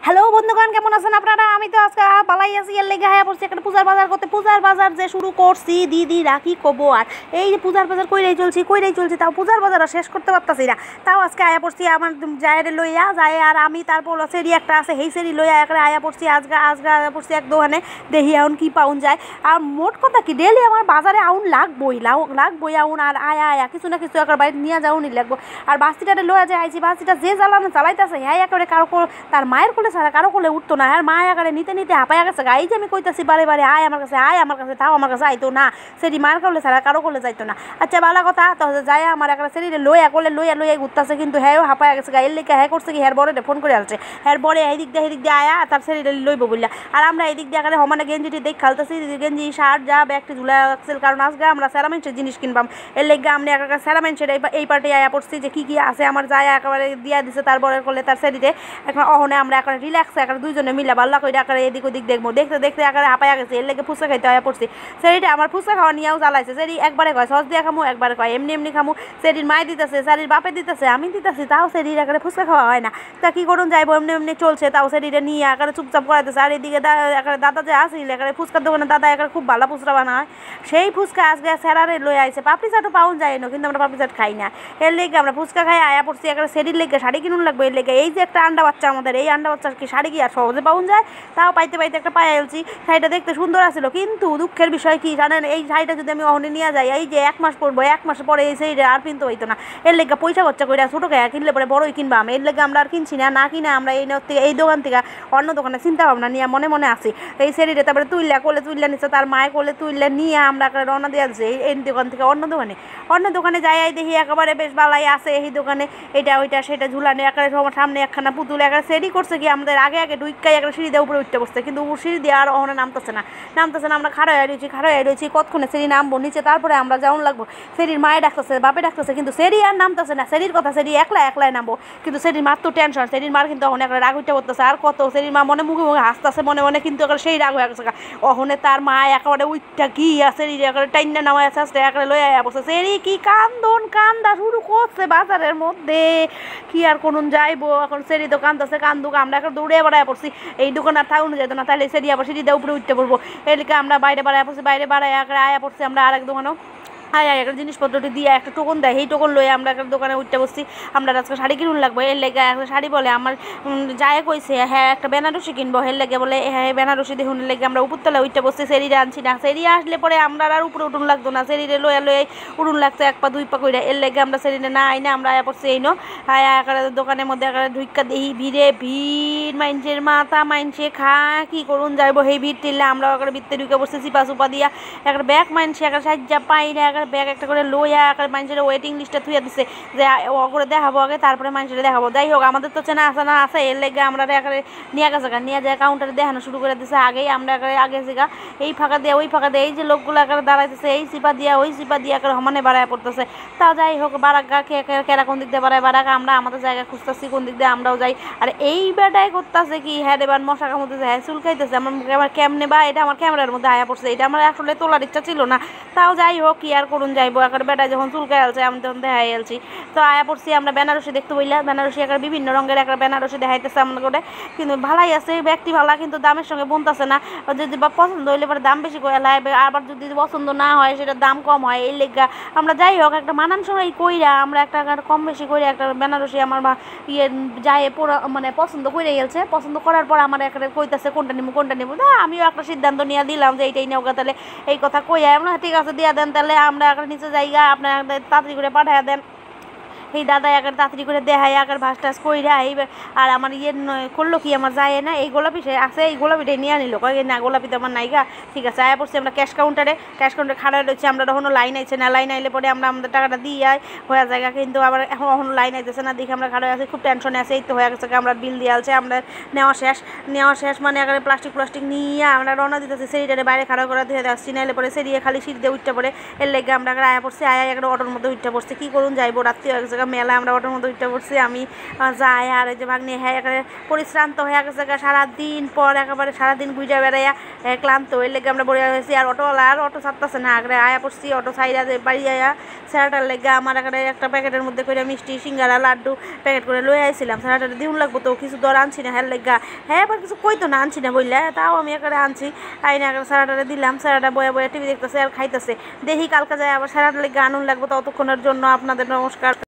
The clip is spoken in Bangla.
হ্যালো বন্ধুগণ, কেমন আছেন আপনারা? আমি তো আজকে বালাই আছি, এর লেগে হায়া পড়ছি একটা পূজার বাজার করতে। পূজার বাজার যে শুরু করছি দিদি রাখি কবো আর এই যে পূজার বাজার কইরাই চলছি, তাও পূজার বাজার শেষ করতে পারতাছি না। তাও আজকে আয়া পড়ছি আমার জায়ের লইয়া যায়, আর আমি তারপর সেরি একটা আছে সেই সেরি লইয়া একবারে আয়া পড়ছি। আজকে আয়া পড়ছি এক দোকানে, দেখি এখন কি পাউন যায়। আর মোট কথা কি, ডেলি আমার বাজারে আউন লাগবই আউন, আর আয়া কিছু না কিছু একবার বাড়িতে নিয়ে যাওনি লাগবো। আর বাস্তিটাতে লইয়া যায় আইছি, বাস্তিটা যে চালাইতেছে হ্যাঁ একেবারে কারো তার মায়ের কোলে ছাড়া কারো কোলে উঠতো না। আর মা একারে নিতে হাঁপাইয়া গেছে। এই যে আমি কইতাছি বারে আয় আমার কাছে, তাও আমার কাছে আইতো না। সেটি মায়ের কোলে ছাড়া কারো কোলে যাইতো না। আচ্ছা ভালো কথা, তাহলে যায় আমার একটা সেরিরে লইয়া ঘুরতেছে, কিন্তু হ্যাঁ হাঁপাইয়া গেছে। এর লেগে হ্যাঁ করছে কি, হ্যাঁ বড় ফোন করে আসছে, হ্যাঁ বড়ে এদিক দিয়ে আয়া তার সেরিরে লইব বললা। আর আমরা এদিক দিয়ে এখানে সমানে গেঞ্জিটি দেখ খালতেছি, গেঞ্জি শার্ট যা ব্যাগটি ঝুলা রাখছিল, কারণ আজকে আমরা স্যারামেন্টের জিনিস কিনবাম। এর লেগে আমরা একটা স্যারামেন্টের এই পার্টে আয়া পড়ছি যে কি আছে আমার যায় একেবারে দিয়া দিছে তারপরে করলে তার সেরিতে। এখন অহনে আমরা একটা রিল্যাক্সে একটা দুইজনে মিলা বাল্লা করে আকারে এদিক ওদিক দেখবো, দেখতে আকারে হাঁপাইয়া গেছে। এর লেগে ফুচকা খাইতে হয়ে পড়ছি। সেরিটা আমার ফুচকা খাওয়া নিয়েও জ্বালাইছে। সেরি একবারে কয় সস দিয়ে খামু, একবারে কয় এমনি খামু। সেরির মায় দিতেছে, সেরির বাপে দিতেছে, আমি দিতেছি, তাও সেরির একারে ফুচকা খাওয়া হয় না। তা কি করুন যাইবো, এমনি চলছে। তাও সেরিটা নিয়ে একারে চুপচাপ করাইতেছে। আর এদিকে একারে দাদা যে আসিল একারে ফুচকার দোকানে, দাদা একারে খুব ভালো ফুচকা বানায়। সেই ফুচকা আজকে স্যারারে লয়ে আইছে। পাপড়ি চাটও পাউন যায় না, কিন্তু আমরা পাপড়ি চাট খাই না। এর লেগে আমরা ফুচকা খাই আয়া পড়ছি। একারে সেরির লেগে শাড়ি কিনুন লাগবে। এর লেগে এই যে একটা আন্ডা বাচ্চা আমাদের, এই আন্ডা বাচ্চার কি শাড়ি কি আর সহজে পাউন যায়? তাও পাইতে একটা পায়ে এলছি। শাড়িটা দেখতে সুন্দর আছিল, কিন্তু দুঃখের বিষয় কি জানেন, এই শাড়িটা যদি আমি অহনে নিয়ে যাই, এই যে 1 মাস পরবো, 1 মাস পরে এই শাড়িটা আর কিনতে হইতো না। এর লেগে পয়সা খরচা করে ছোটো খায় কিনলে পরে বড়ই কিনবা। আমি এর লেগে আমরা আর কিনছি না কিনা আমরা এই দোকান থেকে অন্য দোকানে চিন্তা ভাবনা নিয়ে মনে আসি। এই শাড়িটা তারপরে তুললে নিচ্ছে, তার মায়ে কোলে তুললে নিয়ে আমরা রওনা দিয়ে আসছি এই দোকান থেকে অন্য দোকানে যাই দেখি একেবারে বেশ বালাই আছে এই দোকানে, এটা ওইটা সেটা ঝুলানে একেবারে সামনে একখানা পুতুল একেবারে সেরি করছে কি আমাদের আগে ঢুইকাই একটা সিঁড়ি দিয়ে উপরে উঠতে বসছে, কিন্তু সিঁড়ি দিয়ে আর ওখানে নামতেছে না। আমরা খাড়াই রয়েছি কতক্ষণে সেরি নামবো নিচে, তারপরে আমরা যেমন লাগবো। সেরির মায়ে ডাকতেছে, বাপে ডাকতেছে, কিন্তু সেরি আর নামতেছে না। সেরির কথা সেরি একলাই নামবো, কিন্তু সেরির মার তো টেনশন। সেরির মার কিন্তু অহনে একটা রাগ উঠতে করতেছে। আর কত সেরির মা মুখে হাসতেছে মনে, কিন্তু একটা সেই রাগ হয়ে গেছে। অহনে তার মা একেবারে উইটটা কি সেরি একেবারে টাইনা নামায় আছে, একেবারে লয়ে বসে। সেরি কি কান্দা শুরু করছে বাজারের মধ্যে, কি আর কোন যাইবো এখন। সেরি তো কান্দতেছে, কান্দুক আমরা এখন দৌড়ে বাড়ায় পড়ছি। এই দোকান আর থাকুন যেত না, তাহলে সেরি আবার সিঁড়িটা উপরে উঠতে পড়বো। এদিকে আমরা বাইরে বাড়ায় পড়ছি, আয়া পড়ছি আমরা আরেক দোকানেও। একটা জিনিসপত্রটি দিয়ে একটা টোকন দেয়, সেই টোকন লয়ে আমরা একটা দোকানে উঠতে বসছি। আমরা আজকে শাড়ি কিনুন লাগবো। এর লেগে একটা শাড়ি বলে আমার যায় কইছে হ্যাঁ একটা বেনারসি কিনবো। এর লেগে বলে হ্যাঁ বেনারসি দেখুন। লেগে আমরা উপরতলা উঠতে বসছি। সেরিরে আনছি না, সেরি আসলে পরে আমরা আর উপরে উঠুন লাগতো না, সেরিরে লয়ে উঠুন লাগতো 1 পা 2 পা করে। এর লেগে আমরা সেরিরে না আইনা আমরা আয়া পড়ছি এই আয়া দোকানের মধ্যে ঢুইকা দেখি ভিড় মাইনছের মাথা মাইনছে কি করুন যাইবো। সেই ভিড় টিললে আমরা ভিতরে ঢুকে বসছি চিপা চুপা দিয়া একটা ব্যাগ মাইনছে সাজ্জা পাইরা ব্যাগ একটা করে লইয়া মানুষের ওয়েটিং লিস্টটা থুইয়া দিচ্ছে যে করে দেখাবো আগে, তারপরে মানুষের দেখাবো। যাই হোক আমাদের তো চেনা আছে এর লেগে আমরা নিয়ে গেছে নিয়ে যায় কাউন্টারে দেখানো শুরু করে দিচ্ছে। আগেই আমরা আগে জায়গা এই ফাঁকা দিয়ে ওই ফাঁকা দিয়ে এই যে লোকগুলো দাঁড়াইতেছে এই চিপা দিয়া ওই চিপা দিয়া সমানে বাড়ায় পড়তেছে। তা যাই হোক বারাক কেরা কোন দিক দিয়ে বাড়াক আমরা আমাদের জায়গা খুঁজতেছি কোন দিক দিয়ে আমরাও যাই। আর এই বেটাই করতেছে কি হ্যাঁ এবার মশা কামড়তেছে, হ্যাঁ চুল খাইতেছে। আমার কেমনে বা এটা আমার ক্যামেরার মধ্যে আয়া পড়ছে, এটা আমার আসলে তোলার ইচ্ছা ছিল না। তাও যাই হোক কি আর করুন যাইবো। বেটা যখন চুলকায় আলছে আমি তখন দেখাই আলছি। তো আয়া পড়ছি আমরা বেনারসি দেখতে বললা। বেনারসি বিভিন্ন রঙের বেনারসি দেখাইতেছে আমরা করে, কিন্তু ভালাই আছে ব্যক্তি ভালো, কিন্তু দামের সঙ্গে বনতেছে না। যদি বা পছন্দ হইলে পরে দাম বেশি করে লাগবে, আবার যদি পছন্দ না হয় সেটা দাম কম হয়। এই লেগা আমরা যাই হোক একটা মানানসই কইরা আমরা একটা কম বেশি করে একটা বেনারসি আমার যায় পছন্দ করে গেছে। পছন্দ করার পর আমার একটা কইতাছে কোনটা নিবো না, আমিও একটা সিদ্ধান্ত নিয়ে দিলাম যে এইটাই নেওয়া। তাহলে এই কথা কইয়া আমরা ঠিক আছে দিয়া দেন, তাহলে আমরা একটা নিচে জায়গা আপনার তাড়াতাড়ি করে পাঠাইয়া দেন। এই দাদা একের তাড়াতাড়ি করে দেখায় একের ভাস টাস কইরা এই। আর আমার করলো কি আমার যায় না এই গোলাপি আছে, এই গোলাপিটাই নিয়ে নিল কয় না গোলাপি তো আমার নাইগা। ঠিক আছে আয়া পড়ছি আমরা ক্যাশ কাউন্টারে খাড়া রয়েছে। আমরা তখনও লাইন আইছে না, লাইন আইলে পরে আমরা আমাদের টাকাটা দিয়ে হয়ে জায়গা, কিন্তু আবার এখনও লাইন আইতেছে না দেখে আমরা খাড়া আছি, খুব টেনশনে আছে। এই তো হয়ে গেছে আমরা বিল দিয়ে আলছে, আমরা নেওয়া শেষ মানে একেবারে প্লাস্টিক নিয়ে আমরা রওনা দিতেছি। সেরিটারে বাইরে খাড়া করে ধুয়ে আসছি, নাইলে পরে সেরিয়ে খালি সিঁড়ি দিয়ে উঠতে পড়ে। এর লেগে আমরা আয়া পড়ছি, আয়া একটা অটোর মধ্যে উঠতে পড়ছি। কী করুন যাইবো, রাত্রি হয়ে গেছে। মেলা আমরা অটোর মধ্যে উঠতে পড়ছি আমি যাই আর এই যে ভাগ্নি হ্যাঁ একেবারে পরিশ্রান্ত হয়ে গেছে সারাদিন পর একেবারে সারাদিন ঘুরে বেড়াইয়া ক্লান্ত হয়ে লেগে আমরা বড়িয়া হয়েছি আর অটোওয়ালা আর অটো ছাড়তেছে না আগে আয়া পড়ছি অটো সাইডা বাড়ি আয়া স্যারাটার লেগে আমার এখানে একটা প্যাকেটের মধ্যে করে মিষ্টি সিঙ্গারা লাড্ডু প্যাকেট করে লয়ে আইছিলাম স্যারাটা দিন লাগবো তো কিছু দর আনছি না হ্যাঁ লেগা হ্যাঁ এবার কিছু কইতো না আনছি না বললে তাও আমি এখানে আনছি আইনা এখানে স্যারাটারে দিলাম স্যারাটা বয়া বয়া টিভি দেখতেছে আর খাইতেছে দেখি কালকে যায় আবার স্যারাটার লেগে আনুন লাগবো ততক্ষণের জন্য আপনাদের নমস্কার।